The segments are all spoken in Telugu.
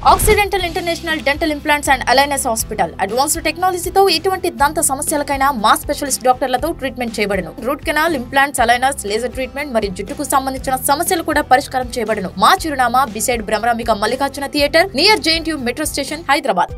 Accidental International Dental Implants and Aligners Hospital advanced టెక్నాలజీతో ఎటువంటి దంత సమస్యలకైనా మా స్పెషలిస్ట్ డాక్టర్లతో ట్రీట్మెంట్ చేయబడును. Root canal, implants, aligners, laser treatment మరియు జుట్టుకు సంబంధించిన సమస్యలు కూడా పరిష్కారం చేయబడును. మా చిరునామా beside Bhramarambika Mallikarjuna theatre near JNTU metro station, Hyderabad.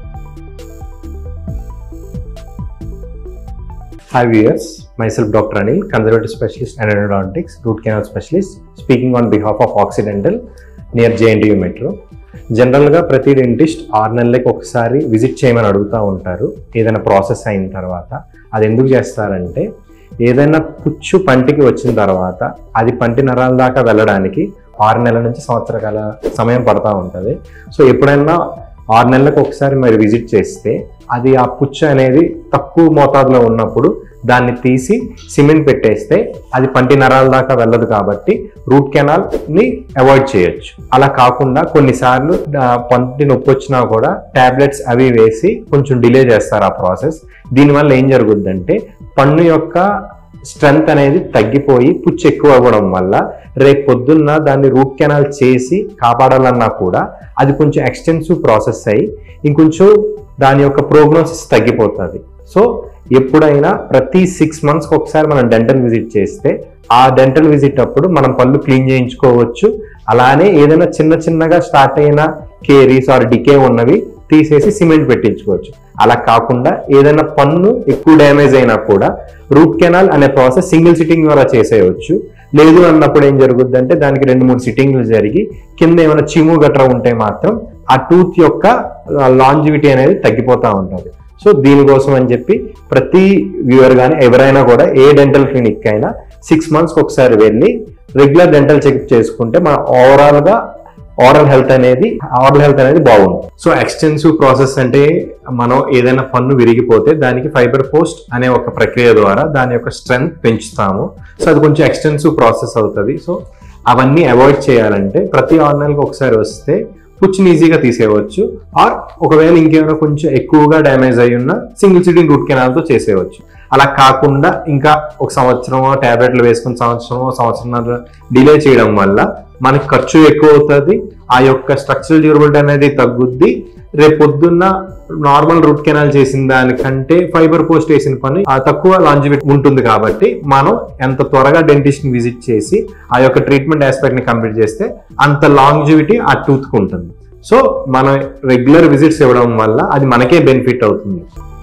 Hi viewers, myself Dr. Anil, conservative specialist and endodontics, root canal specialist, speaking on behalf of Occidental near JNTU Metro. జనరల్గా ప్రతి డెంటిస్ట్ 6 నెలలకు ఒకసారి విజిట్ చేయమని అడుగుతూ ఉంటారు. ఏదైనా ప్రాసెస్ అయిన తర్వాత అది ఎందుకు చేస్తారంటే, ఏదైనా పుచ్చు పంటికి వచ్చిన తర్వాత అది పంటి నరాల దాకా వెళ్ళడానికి 6 నెలల నుంచి సంవత్సరకాల సమయం పడుతూ ఉంటుంది. సో ఎప్పుడైనా 6 నెలలకు ఒకసారి మరి విజిట్ చేస్తే అది ఆ పుచ్చు అనేది తక్కువ మోతాదులో ఉన్నప్పుడు దాన్ని తీసి సిమెంట్ పెట్టేస్తే అది పంటి నరాల దాకా వెళ్ళదు, కాబట్టి రూట్ కెనాల్ని అవాయిడ్ చేయొచ్చు. అలా కాకుండా కొన్నిసార్లు పంటి నొప్పి వచ్చినా కూడా టాబ్లెట్స్ అవి వేసి కొంచెం డిలే చేస్తారు ఆ ప్రాసెస్. దీనివల్ల ఏం జరుగుద్దంటే పన్ను యొక్క స్ట్రెంగ్త్ అనేది తగ్గిపోయి పుచ్చు ఎక్కువ అవ్వడం వల్ల రేపు పొద్దున్న దాన్ని రూట్ కెనాల్ చేసి కాపాడాలన్నా కూడా అది కొంచెం ఎక్స్టెన్సివ్ ప్రాసెస్ అయ్యి ఇంకొంచెం దాని యొక్క ప్రోగ్నోసిస్ తగ్గిపోతుంది. సో ఎప్పుడైనా ప్రతి 6 months ఒకసారి మనం డెంటల్ విజిట్ చేస్తే ఆ డెంటల్ విజిట్ అప్పుడు మనం పళ్ళు క్లీన్ చేయించుకోవచ్చు. అలానే ఏదైనా చిన్నగా స్టార్ట్ అయిన కేరీస్ ఆర్ డికే ఉన్నవి తీసేసి సిమెంట్ పెట్టించుకోవచ్చు. అలా కాకుండా ఏదైనా పన్ను ఎక్కువ డ్యామేజ్ అయినా కూడా రూట్ కెనాల్ అనే ప్రాసెస్ సింగిల్ సిట్టింగ్ ద్వారా చేసేయవచ్చు. లేదు అన్నప్పుడు ఏం జరుగుద్ది అంటే దానికి 2-3 సిట్టింగ్లు జరిగి కింద ఏమైనా చీము గట్రా ఉంటే మాత్రం ఆ టూత్ యొక్క లాంజివిటీ అనేది తగ్గిపోతూ ఉంటుంది. సో దీనికోసం అని చెప్పి ప్రతి వ్యూవర్ కానీ ఎవరైనా కూడా ఏ డెంటల్ క్లినిక్ అయినా 6 months ఒకసారి వెళ్ళి రెగ్యులర్ డెంటల్ చెకప్ చేసుకుంటే మన ఓరల్ హెల్త్ అనేది బాగుంటుంది. సో ఎక్స్టెన్సివ్ ప్రాసెస్ అంటే మనం ఏదైనా పన్ను విరిగిపోతే దానికి ఫైబర్ పోస్ట్ అనే ఒక ప్రక్రియ ద్వారా దాని యొక్క స్ట్రెంగ్త్ పెంచుతాము. సో అది కొంచెం ఎక్స్టెన్సివ్ ప్రాసెస్ అవుతుంది. సో అవన్నీ అవాయిడ్ చేయాలంటే ప్రతి 6 నెలలకు ఒకసారి వస్తే పుచ్చిని ఈజీగా తీసేయవచ్చు. ఆర్ ఒకవేళ ఇంకేమైనా కొంచెం ఎక్కువగా డ్యామేజ్ అయి ఉన్న సింగిల్ సిట్టింగ్ రూట్ కెనాల్తో చేసేయవచ్చు. అలా కాకుండా ఇంకా 1 సంవత్సరమో టాబ్లెట్లు వేసుకుని సంవత్సరం డిలే చేయడం వల్ల మనకి ఖర్చు ఎక్కువ అవుతుంది. ఆ యొక్క స్ట్రక్చరల్ డ్యూరబిలిటీ అనేది తగ్గుద్ది. రేపు పొద్దున్న నార్మల్ రూట్ కెనాల్ చేసిన దానికంటే ఫైబర్ పోస్ట్ వేసిన పని తక్కువ లాంజివిటీ ఉంటుంది. కాబట్టి మనం ఎంత త్వరగా డెంటిస్ట్ ని విజిట్ చేసి ఆ యొక్క ట్రీట్మెంట్ ఆస్పెక్ట్ ని కంప్లీట్ చేస్తే అంత లాంజివిటీ ఆ టూత్ కు ఉంటుంది. సో మనం రెగ్యులర్ విజిట్స్ ఇవ్వడం వల్ల అది మనకే బెనిఫిట్ అవుతుంది.